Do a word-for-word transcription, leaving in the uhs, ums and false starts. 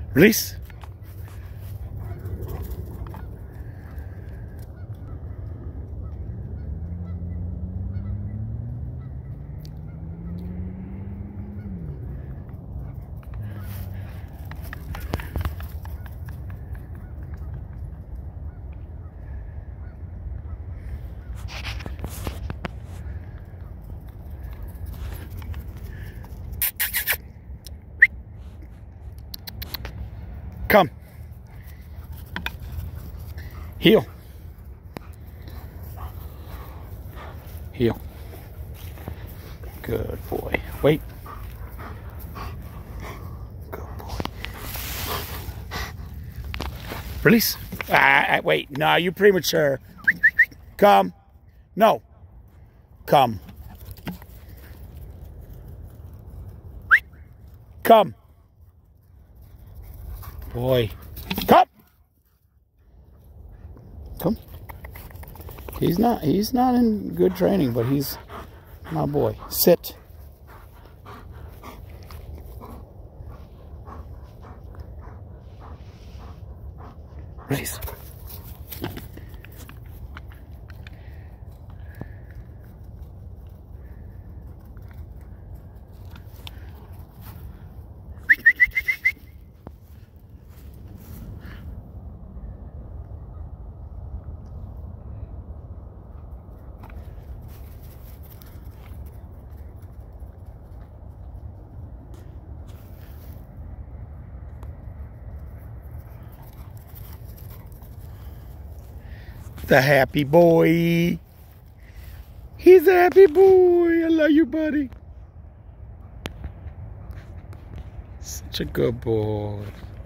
Release. Come. Heel. Heel. Good boy. Wait. Good boy. Release. Ah, wait. No, you premature. Come. No. Come. Come. Boy. Come. Come. He's not he's not in good training, but he's my boy. Sit. Release. The happy boy. He's a happy boy. I love you, buddy. Such a good boy.